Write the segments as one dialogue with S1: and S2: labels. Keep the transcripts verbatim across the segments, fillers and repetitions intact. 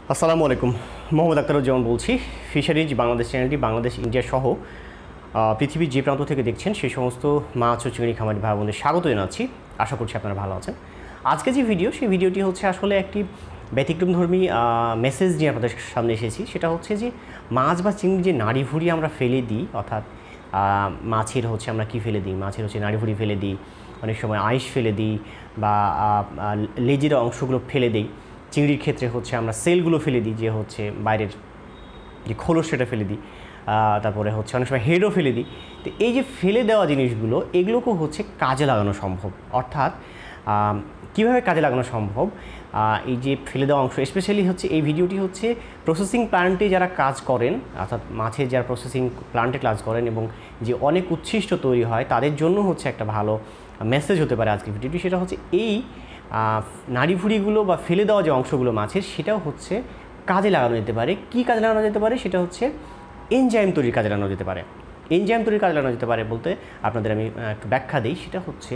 S1: আসসালামু আলাইকুম। মোহাম্মদ আখতারুজ্জামান বলছি। ফিশারিজ বাংলাদেশ চ্যানেলটি বাংলাদেশ, ইন্ডিয়া সহ পৃথিবীর যে প্রান্ত থেকে দেখছেন সেই সমস্ত মাছ ও চিংড়ি খামারি ভাই বোনদের স্বাগত জানাচ্ছি। আশা করছি আপনারা ভালো আছেন। আজকে যে ভিডিও, সেই ভিডিওটি হচ্ছে আসলে একটি ব্যতিক্রমধর্মী মেসেজ নিয়ে আপনাদের সামনে এসেছি। সেটা হচ্ছে যে মাছ বা চিংড়ি যে নাড়িভুঁড়ি আমরা ফেলে দিই, অর্থাৎ মাছের হচ্ছে আমরা কি ফেলে দিই, মাছের হচ্ছে নাড়িভুঁড়ি ফেলে দিই, অনেক সময় আইস ফেলে দিই বা লেজের অংশগুলো ফেলে দিই। চিংড়ির ক্ষেত্রে হচ্ছে আমরা সেলগুলো ফেলে দিই, যে হচ্ছে বাইরের যে খোলস সেটা ফেলে দিই, তারপরে হচ্ছে অনেক সময় হেডও ফেলে দিই। তো এই যে ফেলে দেওয়া জিনিসগুলো, এগুলোকেও হচ্ছে কাজে লাগানো সম্ভব। অর্থাৎ কীভাবে কাজে লাগানো সম্ভব, এই যে ফেলে দেওয়া অংশ, স্পেশালি হচ্ছে এই ভিডিওটি হচ্ছে প্রসেসিং প্ল্যান্টে যারা কাজ করেন, অর্থাৎ মাছের যারা প্রসেসিং প্ল্যান্টে কাজ করেন এবং যে অনেক উচ্ছিষ্ট তৈরি হয়, তাদের জন্য হচ্ছে একটা ভালো মেসেজ হতে পারে আজকের ভিডিওটি। সেটা হচ্ছে এই নাড়িভুঁড়িগুলো বা ফেলে দেওয়া যে অংশগুলো মাছের, সেটাও হচ্ছে কাজে লাগানো যেতে পারে। কি কাজে লাগানো যেতে পারে? সেটা হচ্ছে এনজাইম তৈরির কাজে লাগানো যেতে পারে। এনজাইম তৈরির কাজে লাগানো যেতে পারে বলতে আপনাদের আমি একটু ব্যাখ্যা দিই। সেটা হচ্ছে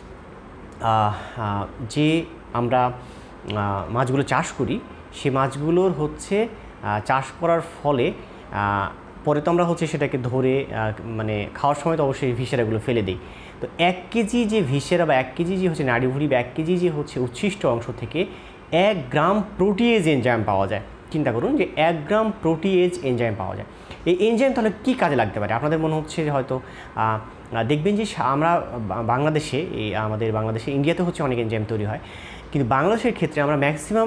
S1: যে আমরা মাছগুলো চাষ করি, সে মাছগুলোর হচ্ছে চাষ করার ফলে পরে তো আমরা হচ্ছে সেটাকে ধরে মানে খাওয়ার সময় তো অবশ্যই ভিসেরাগুলো ফেলে দিই। তো এক কেজি যে ভিসেরা বা এক কেজি যে হচ্ছে নাড়িভুঁড়ি বা এক কেজি যে হচ্ছে উচ্ছিষ্ট অংশ থেকে এক গ্রাম প্রোটিয়েজ এনজাইম পাওয়া যায়। চিন্তা করুন যে এক গ্রাম প্রোটিয়েজ এনজাইম পাওয়া যায়। এই এনজাইম তাহলে কী কাজে লাগতে পারে? আপনাদের মনে হচ্ছে যে হয়তো দেখবেন যে আমরা বাংলাদেশে, এই আমাদের বাংলাদেশে, ইন্ডিয়াতে হচ্ছে অনেক এনজাইম তৈরি হয়, কিন্তু বাংলাদেশের ক্ষেত্রে আমরা ম্যাক্সিমাম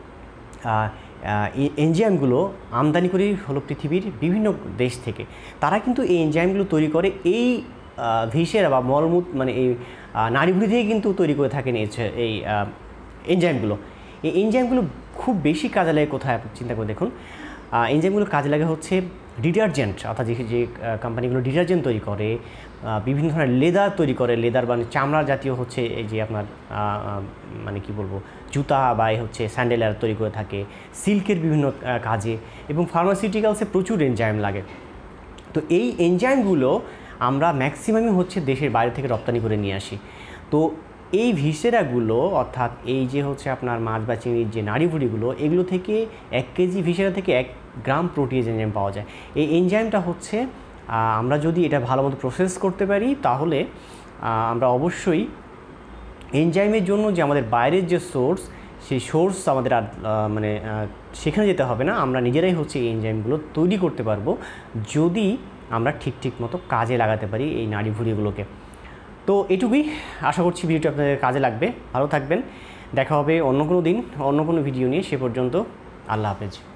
S1: এনজাইমগুলো আমদানি করি হলো পৃথিবীর বিভিন্ন দেশ থেকে। তারা কিন্তু এই এনজাইমগুলো তৈরি করে এই ভিসেরা বা মলমূত্র, মানে এই নাড়িভুঁড়ি থেকে কিন্তু তৈরি করে থাকেন এই এনজাইমগুলো। এই এনজাইমগুলো খুব বেশি কাজে লাগে কোথায়? চিন্তা করে দেখুন, এনজাইমগুলো কাজে লাগে হচ্ছে ডিটারজেন্ট, অর্থাৎ যে যে কোম্পানিগুলো ডিটারজেন্ট তৈরি করে, বিভিন্ন ধরনের লেদার তৈরি করে, লেদার মানে চামড়া জাতীয় হচ্ছে এই যে আপনার মানে কি বলবো, জুতা বা হচ্ছে স্যান্ডেল তৈরি করে থাকে, সিল্কের বিভিন্ন কাজে, এবং ফার্মাসিউটিক্যালসে প্রচুর এনজাইম লাগে। তো এই এনজাইমগুলো আমরা ম্যাক্সিমামই হচ্ছে দেশের বাইরে থেকে রপ্তানি করে নিয়ে আসি। তো এই ভিসেরাগুলো, অর্থাৎ এই যে হচ্ছে আপনার মাছ বা চিংড়ির যে নাড়িভুঁড়িগুলো, এগুলো থেকে এক কেজি ভিসেরা থেকে এক গ্রাম প্রোটিয়েজ এনজাইম পাওয়া যায়। এই এনজাইমটা হচ্ছে আমরা যদি এটা ভালো মতো প্রসেস করতে পারি, তাহলে আমরা অবশ্যই এনজাইমের জন্য যে আমাদের বাইরের যে সোর্স, সেই সোর্স আমাদের আর মানে সেখানে যেতে হবে না। আমরা নিজেরাই হচ্ছে এই এনজাইমগুলো তৈরি করতে পারবো, যদি আমরা ঠিক ঠিক মতো কাজে লাগাতে পারি এই নাড়িভুঁড়িগুলোকে। তো এটুকুই, আশা করছি ভিডিওটি আপনাদের কাজে লাগবে। ভালো থাকবেন, দেখা হবে অন্য কোনো দিন অন্য কোনো ভিডিও নিয়ে। সে পর্যন্ত আল্লাহ হাফেজ।